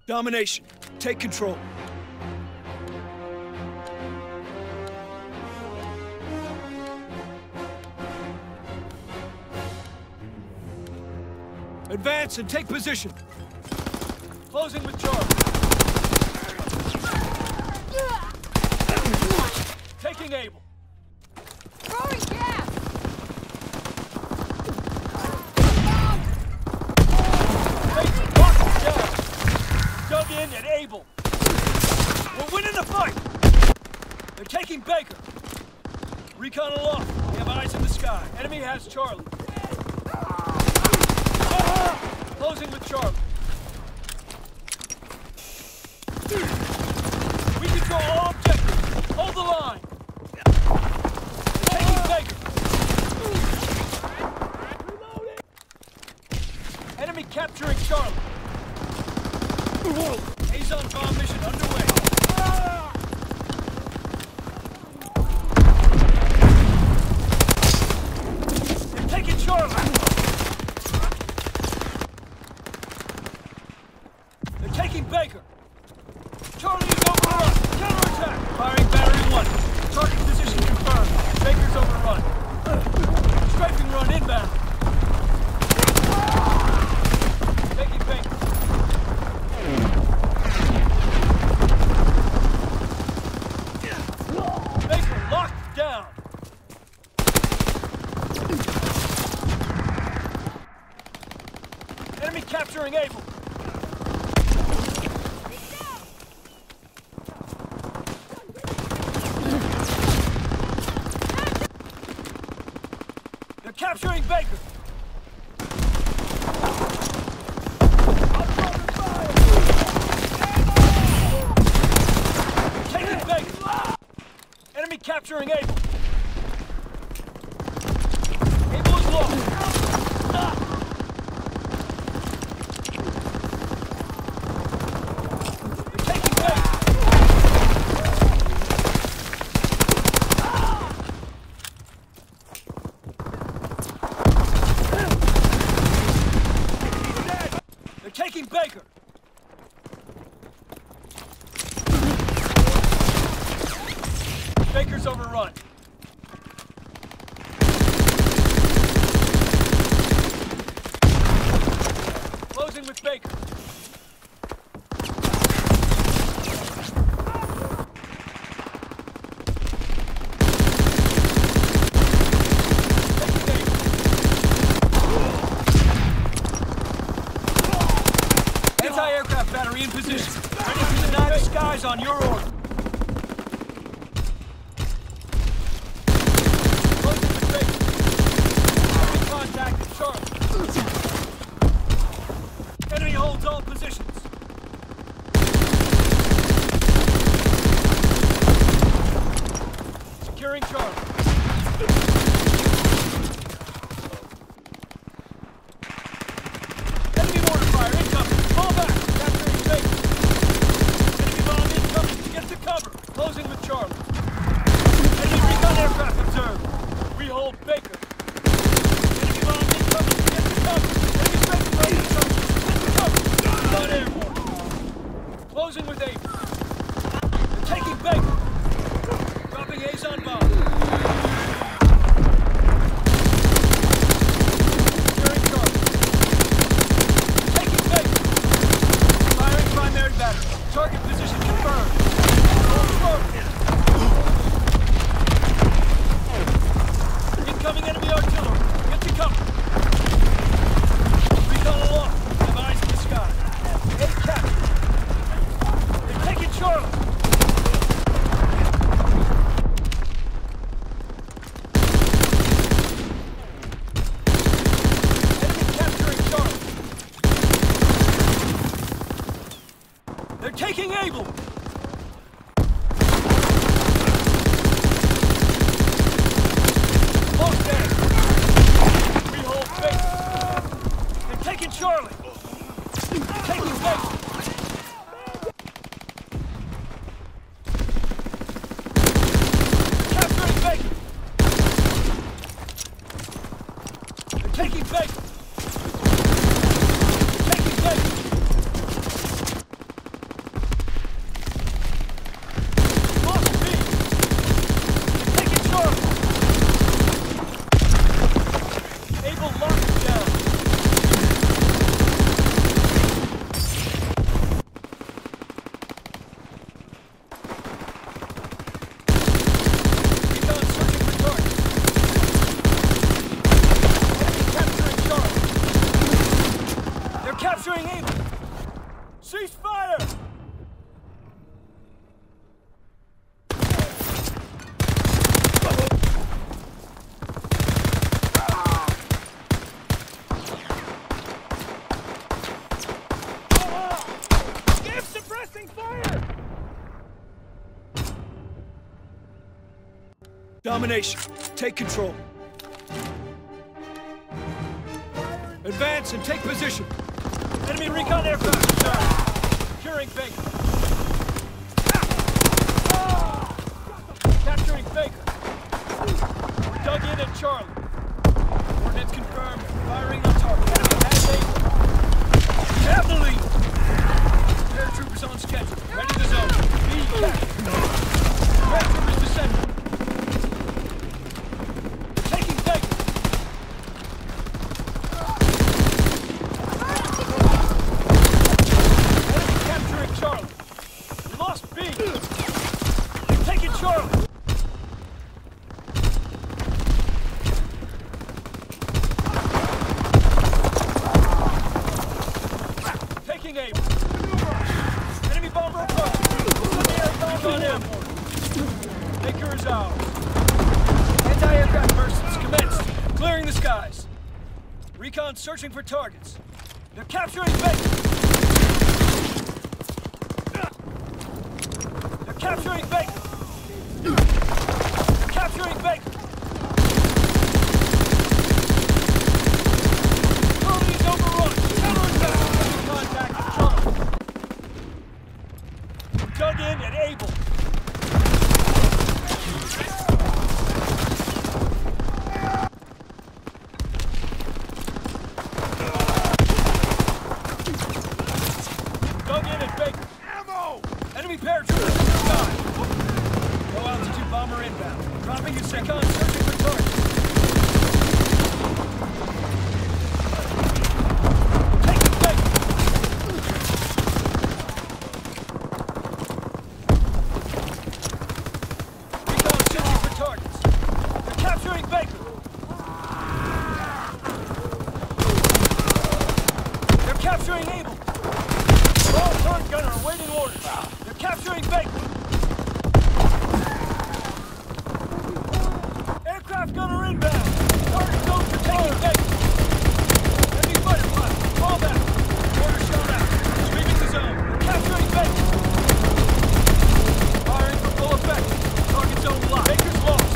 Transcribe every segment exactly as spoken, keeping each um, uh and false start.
Domination. Take control. Advance and take position. Closing with Charlie. Taking Able. Throwing gas! Baker, lock down. Dug in at Able. We're winning the fight. They're taking Baker. Recon aloft. We have eyes in the sky. Enemy has Charlie. Closing with Charlie. We control all objectives. Hold the line. Taking Baker. Reloading. Enemy capturing Charlie. Azon bomb mission underway. They're taking Charlie. Taking Baker. Charlie is overrun. Counterattack. Firing battery one. Target position confirmed. Baker's overrun. Strafing run inbound. Taking Baker. Baker locked down. Enemy capturing Able. Capturing Baker! Taking Baker! Enemy capturing Able! Able is lost! They're taking Baker! Taking Baker! Baker's overrun. Closing with Baker. Anti-aircraft battery in position. Ready to deny the skies on your order. Closing with Baker. Enemy contact at Charlie. Enemy holds all positions. Securing Charlie. Enemy mortar fire incoming. Fall back. Capturing Baker. Enemy bomb incoming. Get to cover. Closing with Charlie. Enemy recon aircraft observed. We hold Baker. Enemy bomb incoming. Get to cover. Enemy strafing run incoming. Get to cover. Not airborne. Closing with Able. They're taking Baker. Dropping Azon bomb. Securing Charlie. Taking Baker. Firing primary battery. Target position confirmed. Hold forward. Incoming enemy artillery. Get to cover. Recon aloft. Have eyes in the sky. Eight captured. They're taking Charlie. Enemy capturing Charlie. They're taking Able. Lost A. We hold Baker. They're taking Charlie. Taking Baker. Capturing Baker. They're taking Baker. Taking Baker. Domination. Take control. Advance and take position. Enemy recon aircraft down. Securing Baker. Capturing Baker. We're dug in at Charlie. Coordinates confirmed. Firing on target. Enemy has Baker. We have the lead. Paratroopers on schedule. Ready to zone. B captured. Paratroopers descending. Taking Baker. Enemy capturing Charlie. We lost B. They've taken Charlie. Taking aim. Enemy bomber approach. Air bomb on airport. Baker is ours. Anti-aircraft bursts commenced. Clearing the skies. Recon searching for targets. They're capturing Baker. They're capturing Baker. They're capturing Baker. Colony's overrun. Counterattack. Contact with Charlie. Dug in and able. Dug in at Baker. Ammo! Enemy paratroopers in the sky. Low altitude bomber inbound. Dropping his second, searching for targets. Taking Baker. Recon searching for targets. They're capturing Baker. They're capturing Able. All third gunner awaiting orders. They're capturing Baker. Aircraft gunner inbound. Target zone for taking Baker. Enemy fighter pilot. Fall back. Order shown out. Sweeping the zone. They're capturing Baker. Firing for full effect. Target zone locked. Baker's lost.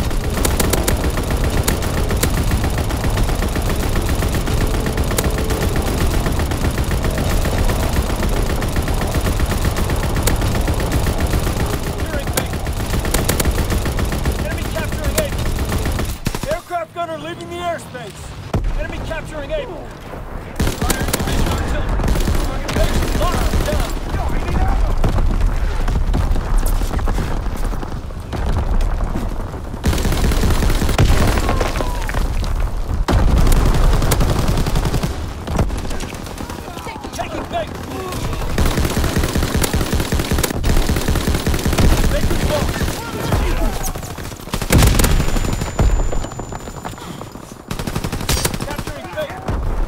Securing Baker. Enemy capturing Able. Aircraft gunner leaving the airspace. Enemy capturing Able. Firing division artillery. Target base locked down. Taking Baker. Baker's lost. Capturing Baker.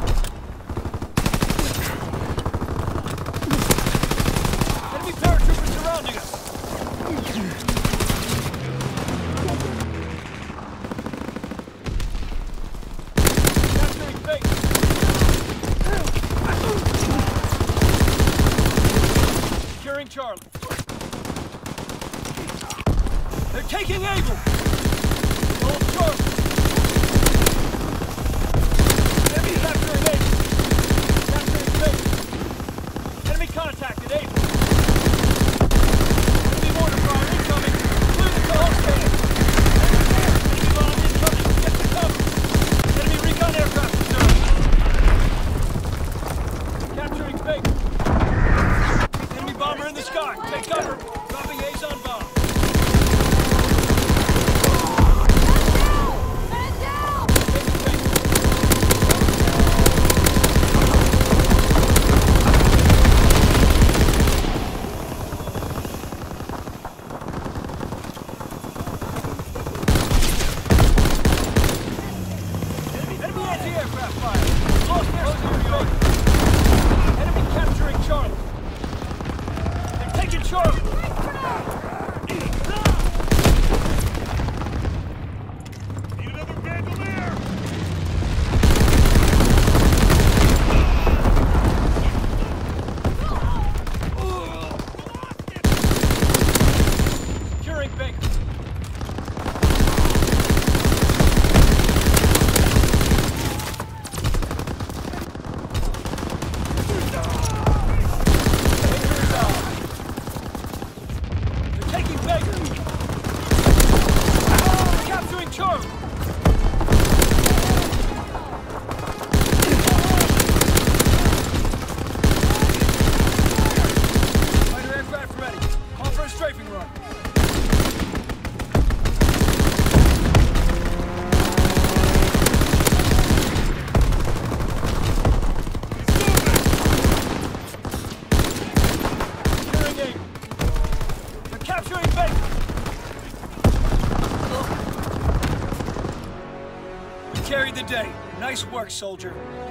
Enemy paratroopers surrounding us. Capturing Baker. Securing Charlie. They're taking Able. Hold Charlie. Enemy capturing Able. Capturing Baker. Enemy contacted Able. Enemy mortar fire incoming. Clear the call stand. Enemy bomb incoming. Get the cover. Enemy recon aircraft observed. Capturing Baker. Enemy bomber in the sky. Take cover. Dropping Azon bomb. carried the day. Nice work, soldier.